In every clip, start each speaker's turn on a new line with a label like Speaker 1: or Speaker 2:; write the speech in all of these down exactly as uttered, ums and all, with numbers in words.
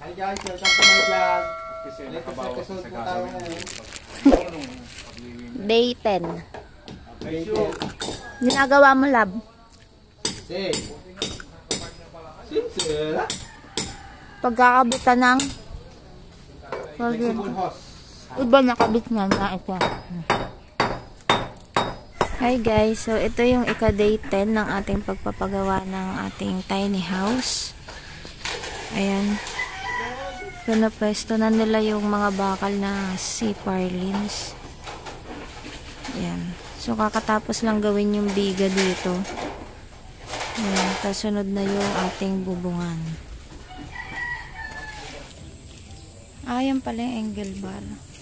Speaker 1: Hi guys, welcome to my vlog.
Speaker 2: Kasi nakabawas sa gagawin.
Speaker 3: Day ten.
Speaker 1: Day ten.
Speaker 3: Ginagawa mo, lab?
Speaker 1: Say. Sincere.
Speaker 3: Pagkakabitan ng
Speaker 1: Flexible hose.
Speaker 3: iba nakabit nga na ito. Hi guys, so ito yung ika-day ten ng ating pagpapagawa ng ating tiny house. Ayan. Pinapwesto na nila yung mga bakal na C-purlins. Ayan. So kakatapos lang gawin yung biga dito. Ayan. Kasunod na yung ating bubungan. Ah, yan pala yung angle bar.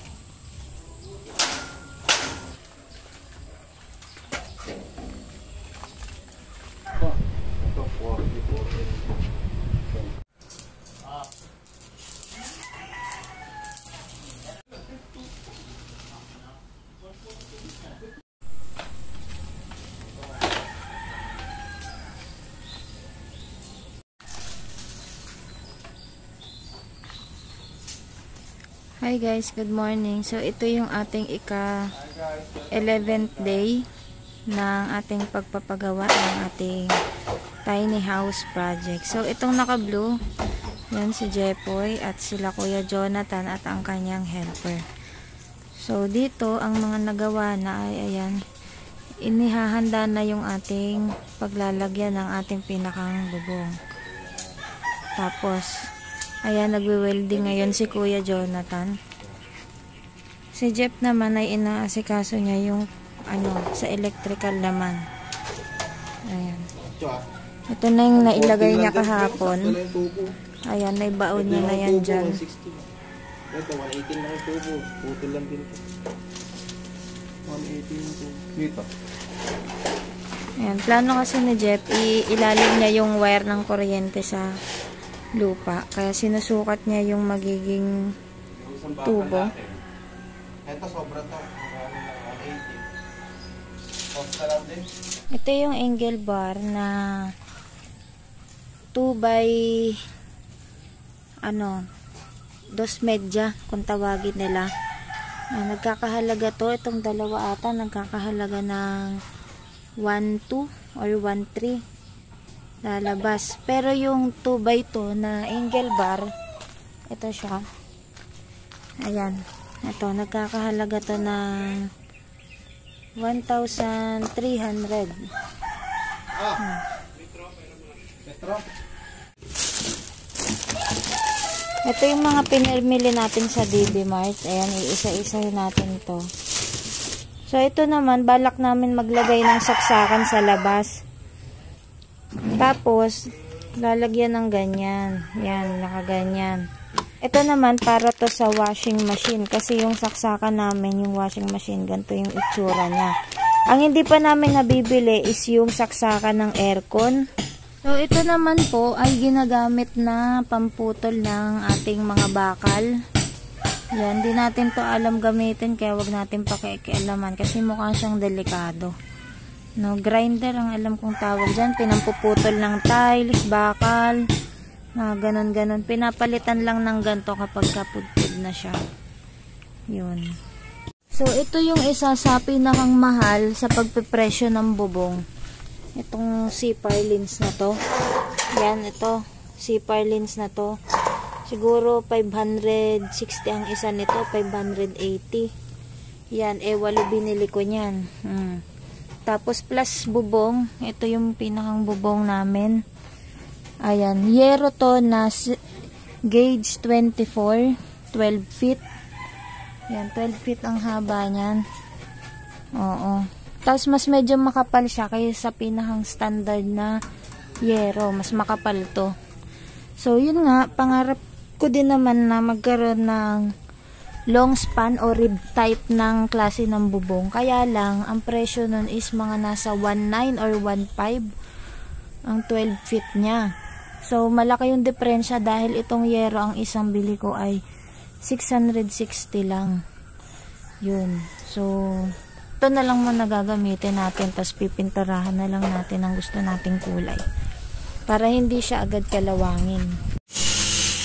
Speaker 3: Hi guys, good morning. So ito yung ating ika eleventh day ng ating pagpapagawa ng ating tiny house project. So itong naka-blue, yan si Jepoy at sila Kuya Jonathan at ang kanyang helper. So dito ang mga nagawa na ay ayan, inihahanda na yung ating paglalagyan ng ating pinakang bubong. Tapos ayan, nagwe-welding ngayon si Kuya Jonathan. Si Jeff naman ay inaasikaso niya yung ano, sa electrical naman. Ayan. Ito na yung nailagay niya kahapon. Ayan, naibaon niya na yan dyan.
Speaker 1: Ito, one eighteen lang yung tubo. Putol lang din ito. one eighteen tubo. Dito.
Speaker 3: Ayan, plano kasi ni Jeff, ilalim niya yung wire ng kuryente sa lupa. Kaya sinusukat niya yung magiging tubo.
Speaker 1: Ito sobra to. one eighty. Off na lang din.
Speaker 3: Ito yung angle bar na two by ano, dos medya kung tawagin nila. Ah, nagkakahalaga to, itong dalawa ata nagkakahalaga ng one two or one three lalabas. Pero yung two by two na angle bar, ito siya. Ayan. Ito, nagkakahalaga to ng one thousand three hundred.
Speaker 1: Ah.
Speaker 3: Hmm.
Speaker 1: Metro.
Speaker 3: Ito yung mga pinamili natin sa D B Mart. Ayan, iisa-isa natin to. So, ito naman, balak namin maglagay ng saksakan sa labas. Tapos, lalagyan ng ganyan. Yan, nakaganyan. Ito naman, para to sa washing machine. Kasi yung saksakan namin, yung washing machine, ganito yung itsura niya. Ang hindi pa namin nabibili is yung saksakan ng aircon. So, ito naman po ay ginagamit na pamputol ng ating mga bakal. Yan, di natin to alam gamitin, kaya wag natin pakikialaman kasi mukhang siyang delikado. No, grinder ang alam kong tawag dyan. Pinampuputol ng tiles, bakal, mga ganon-ganon. Pinapalitan lang ng ganto kapag kapudpud na siya. Yun. So, ito yung isa sa pinakang mahal sa pagpipresyo ng bubong. Itong C-purlins na to. Yan, ito. C-purlins na to. Siguro five hundred sixty ang isa nito. five hundred eighty. Yan, eh, walo binili ko niyan. Hmm. Tapos plus bubong, ito yung pinakang bubong namin. Ayan, yero to na gauge twenty-four, twelve feet. Ayan, twelve feet ang haba niyan. Oo. Tapos mas medyo makapal siya kaysa sa pinakang standard na yero. Mas makapal to. So, yun nga, pangarap ko din naman na magkaroon ng long span o rib type ng klase ng bubong. Kaya lang, ang presyo nun is mga nasa one nine or one five ang twelve feet niya. So, malaki yung diferensya dahil itong yero ang isang bili ko ay six hundred sixty lang. Yun. So, ito na lang muna gagamitin natin, tapos pipinturahan na lang natin ang gusto nating kulay. Para hindi siya agad kalawangin.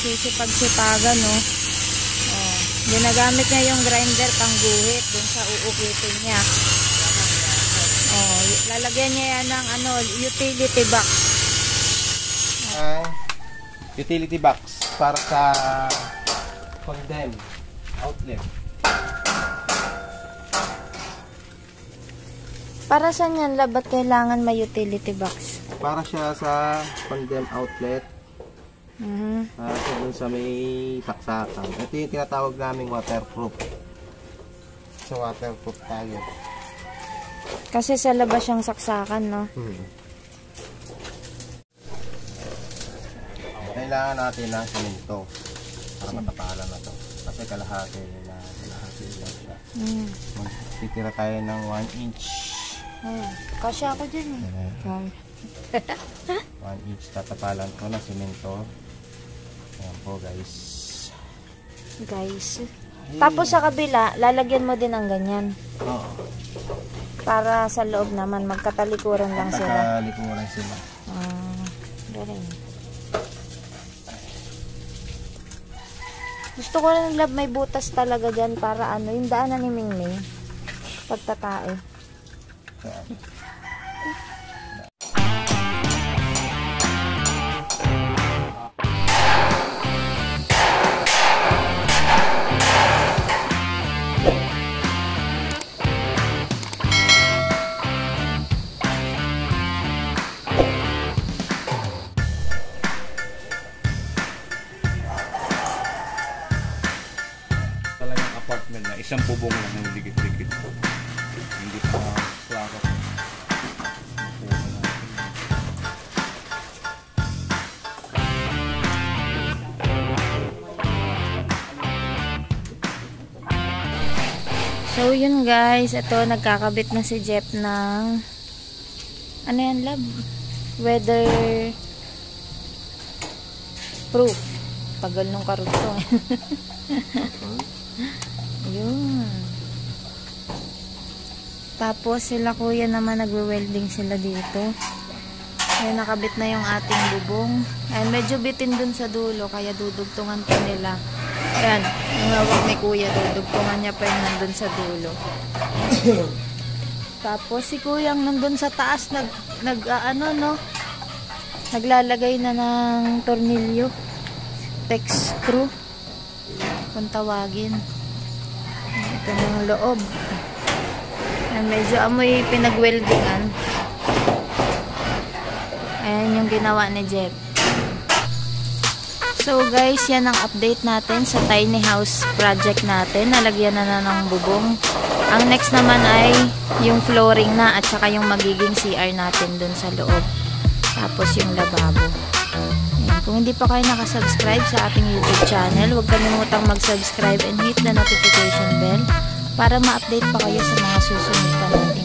Speaker 3: nagsisipag-sipagan, no? Oh, ginagamit niya yung grinder pang guhit dun sa uukitin niya. Oh, lalagyan niya yan ng ano, utility box.
Speaker 1: Uh, utility box para sa condem outlet.
Speaker 3: Para saan yan, lab? Ba't kailangan may utility box?
Speaker 1: Para siya sa condem outlet.
Speaker 3: Mhm.
Speaker 1: Para siya dun sa may saksakan. Ito yung tinatawag naming waterproof. So waterproof tayo.
Speaker 3: Kasi sa labas yung saksakan, no?
Speaker 1: Hmm. Kailangan natin ng semento para matapalan na to. Kasi kalahati na kalahati lang siya.
Speaker 3: Mm.
Speaker 1: Magtitira tayo ng one inch.
Speaker 3: Hmm. Kasi ako dyan, eh.
Speaker 1: Ayan. one inch tatapalan ko na semento. Ayan po, guys.
Speaker 3: Guys. Tapos sa kabila, lalagyan mo din ng ganyan.
Speaker 1: Oo.
Speaker 3: Para sa loob naman, magkatalikuran lang sila.
Speaker 1: Magkatalikuran sila.
Speaker 3: Ah, galing. Gusto ko rin, love, may butas talaga dyan para ano, yung daanan ni Mingming. Pagtatae.
Speaker 1: Ayan.
Speaker 2: Talagang apartment na isang bubong lang ng dikit-dikit. Hindi pa plaka.
Speaker 3: So, yun guys. Ito, nagkakabit na si Jeff ng ano yan, love? Weather proof. Tagal nung karugtong. Yun. Tapos, sila kuya naman nagwe-welding sila dito. Ayan, nakabit na yung ating bubong. Ayan, medyo bitin dun sa dulo, kaya dudugtungan pa nila. Ayan, yung hawak ni kuya, dudugtungan niya pa yung nandun sa dulo. Tapos si kuyang nandun sa taas, nag, nag uh, ano no, naglalagay na ng tornilyo. Tex screw. Kung tawagin. Ito na yung loob. Ayan, medyo amoy pinag-weldingan. Ayan yung ginawa ni Jeff. So guys, yan ang update natin sa tiny house project natin. Nalagyan na na ng bubong. Ang next naman ay yung flooring na at saka yung magiging C R natin dun sa loob. Tapos yung lababo. Ayan. Kung hindi pa kayo nakasubscribe sa ating YouTube channel, huwag kalimutang mag-subscribe and hit the notification bell para ma-update pa kayo sa mga susunod pa natin